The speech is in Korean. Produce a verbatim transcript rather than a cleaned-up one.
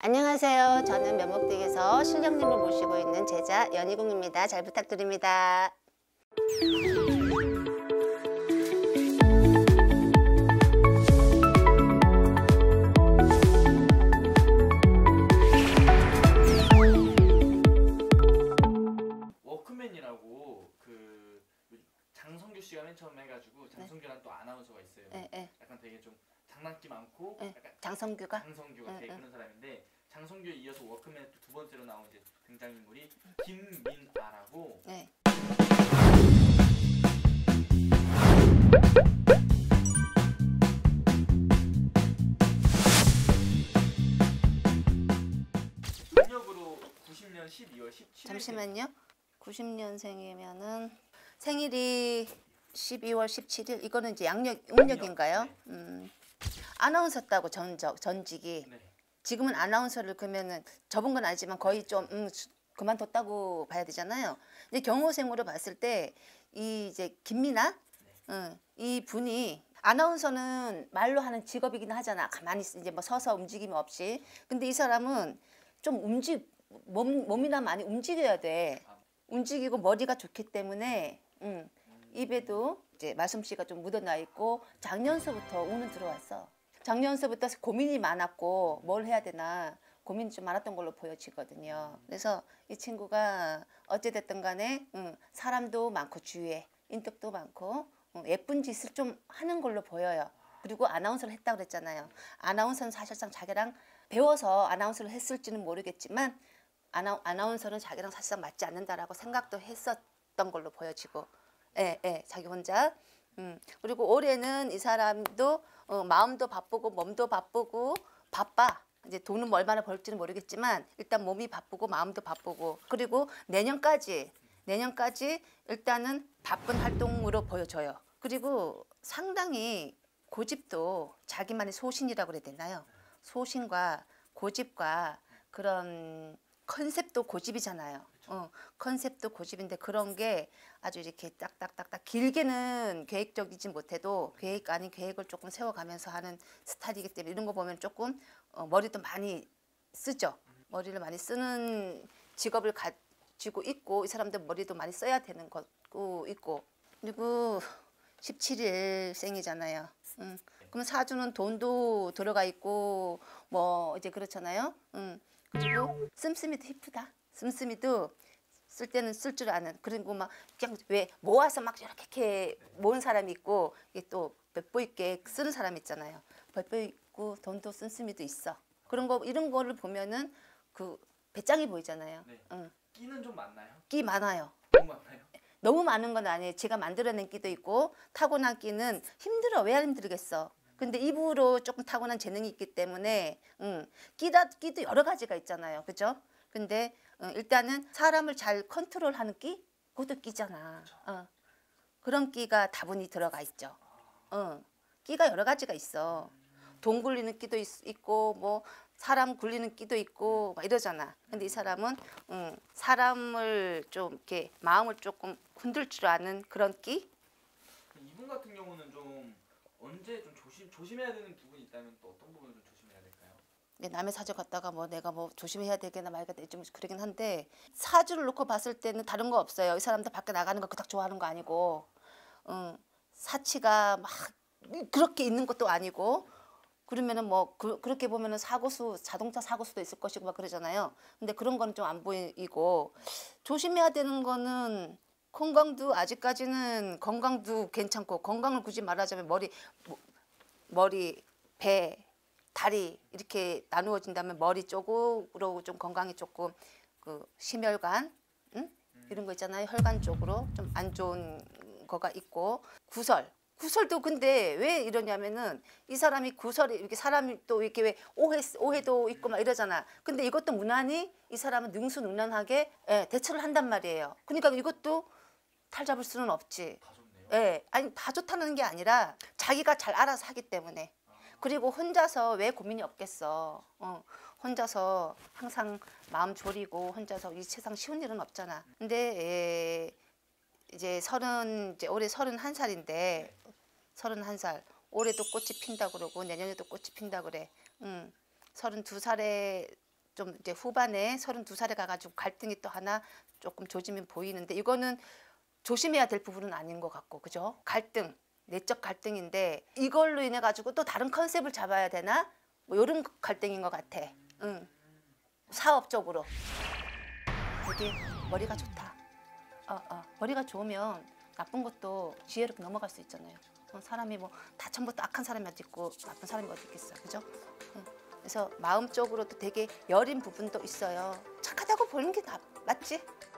안녕하세요. 저는 면목댁에서 실령님을 모시고 있는 제자 연희궁입니다. 잘 부탁드립니다. 워크맨이라고 그 장성규 씨가 맨 처음 해가지고 장성규랑 네. 또 아나운서가 있어요. 네, 네. 약간 되게 좀 장난기 많고 네. 약간 장성규가? 장성규가 되게 네, 그런 사람인데 장성규에 이어서 워크맨 두 번째로 나온 이제 등장인물이 김민아라고. 네. 음력으로 구십 년 십이월 십칠일. 잠시만요. 구십 년생이면은 생일이 십이월 십칠일. 이거는 이제 양력 음력인가요? 네. 음. 아나운서 따고 전적 전직이. 네. 지금은 아나운서를 그러면은 접은 건 아니지만 거의 좀 음, 그만뒀다고 봐야 되잖아요. 근데 경호생으로 봤을 때 이 이제 김민아, 네. 응, 이 분이 아나운서는 말로 하는 직업이긴 하잖아. 가만히 이제 뭐 서서 움직임 없이. 근데 이 사람은 좀 움직 몸 몸이나 많이 움직여야 돼. 움직이고 머리가 좋기 때문에 응, 입에도 이제 말솜씨가 좀 묻어나 있고 작년서부터 운은 들어왔어. 작년서부터 고민이 많았고 뭘 해야 되나 고민이 좀 많았던 걸로 보여지거든요. 그래서 이 친구가 어찌됐든 간에 응, 사람도 많고 주위에 인덕도 많고 응, 예쁜 짓을 좀 하는 걸로 보여요. 그리고 아나운서를 했다고 그랬잖아요. 아나운서는 사실상 자기랑 배워서 아나운서를 했을지는 모르겠지만 아나, 아나운서는 자기랑 사실상 맞지 않는다라고 생각도 했었던 걸로 보여지고 예, 예, 자기 혼자. 음, 그리고 올해는 이 사람도 어, 마음도 바쁘고 몸도 바쁘고 바빠. 이제 돈은 얼마나 벌지는 모르겠지만 일단 몸이 바쁘고 마음도 바쁘고 그리고 내년까지 내년까지 일단은 바쁜 활동으로 보여져요. 그리고 상당히 고집도 자기만의 소신이라고 그래야 되나요? 소신과 고집과 그런 컨셉도 고집이잖아요. 어, 컨셉도 고집인데 그런 게 아주 이렇게 딱딱딱딱 길게는 계획적이지 못해도 계획 아닌 계획을 조금 세워가면서 하는 스타일이기 때문에 이런 거 보면 조금 어, 머리도 많이 쓰죠. 머리를 많이 쓰는 직업을 가지고 있고 이 사람들 머리도 많이 써야 되는 거고 있고 그리고 십칠일 생이잖아요. 음. 그럼 사주는 돈도 들어가 있고 뭐 이제 그렇잖아요. 음. 그리고 씀씀이도 이쁘다. 씀씀이도 쓸 때는 쓸 줄 아는. 그리고 막 그냥 왜 모아서 막 이렇게 모은 사람이 있고 이게 또 몇 보 있게 쓰는 사람 있잖아요. 몇 보 있고 돈도 씀씀이도 있어. 그런 거 이런 거를 보면은 그 배짱이 보이잖아요. 네. 응. 끼는 좀 많나요? 끼 많아요. 너무 많나요? 너무 많은 건 아니에요. 제가 만들어낸 끼도 있고 타고난 끼는 힘들어. 왜 안 힘들겠어? 근데 입으로 조금 타고난 재능이 있기 때문에 음, 끼다, 끼도 여러 가지가 있잖아요. 그죠? 근데 어, 일단은 사람을 잘 컨트롤하는 끼? 그것도 끼잖아. 어. 그런 끼가 다분히 들어가 있죠. 어. 끼가 여러 가지가 있어. 돈 굴리는 끼도 있, 있고 뭐 사람 굴리는 끼도 있고 막 이러잖아. 근데 이 사람은 음, 사람을 좀 이렇게 마음을 조금 흔들 줄 아는 그런 끼? 이분 같은 경우는 좀 언제 좀 조심 조심해야 되는 부분이 있다면 또 어떤 부분을 좀 조심해야 될까요? 남의 사주 갔다가 뭐 내가 뭐 조심해야 되겠나 말까 좀 그러긴 한데 사주를 놓고 봤을 때는 다른 거 없어요. 이 사람도 밖에 나가는 거 그닥 좋아하는 거 아니고 음, 사치가 막 그렇게 있는 것도 아니고 그러면은 뭐 그, 그렇게 보면은 사고수 자동차 사고수도 있을 것이고 막 그러잖아요. 근데 그런 거는 좀 안 보이고 조심해야 되는 거는 건강도 아직까지는 건강도 괜찮고 건강을 굳이 말하자면 머리 머리 배 다리 이렇게 나누어진다면 머리 쪽으로 좀 건강이 조금 그 심혈관 응? 이런 거 있잖아요. 혈관 쪽으로 좀 안 좋은 거가 있고 구설 구설도 근데 왜 이러냐면은 이 사람이 구설이 이렇게 사람이 또 이렇게 왜 오해 오해도 있고 막 이러잖아. 근데 이것도 무난히 이 사람은 능수능란하게 예, 대처를 한단 말이에요. 그러니까 이것도 탈 잡을 수는 없지. 다 좋네요. 예, 아니 다 좋다는 게 아니라 자기가 잘 알아서 하기 때문에. 그리고 혼자서 왜 고민이 없겠어. 어, 혼자서 항상 마음 졸이고 혼자서 이 세상 쉬운 일은 없잖아. 근데 에, 이제 서른 이제 올해 서른한 살인데 서른한 살 올해도 꽃이 핀다 그러고 내년에도 꽃이 핀다 그래. 음, 서른두 살에 좀 이제 후반에 서른두 살에 가가지고 갈등이 또 하나 조금 조짐이 보이는데 이거는 조심해야 될 부분은 아닌 것 같고, 그죠? 갈등, 내적 갈등인데 이걸로 인해 가지고 또 다른 컨셉을 잡아야 되나? 뭐 이런 갈등인 것 같아. 응. 사업적으로 되게 머리가 좋다. 어, 어. 머리가 좋으면 나쁜 것도 지혜롭게 넘어갈 수 있잖아요. 어, 사람이 뭐 다 처음부터 악한 사람이 어디 있고 나쁜 사람이 어디 있겠어, 그죠? 응. 그래서 마음적으로도 되게 여린 부분도 있어요. 착하다고 보는 게 나, 맞지?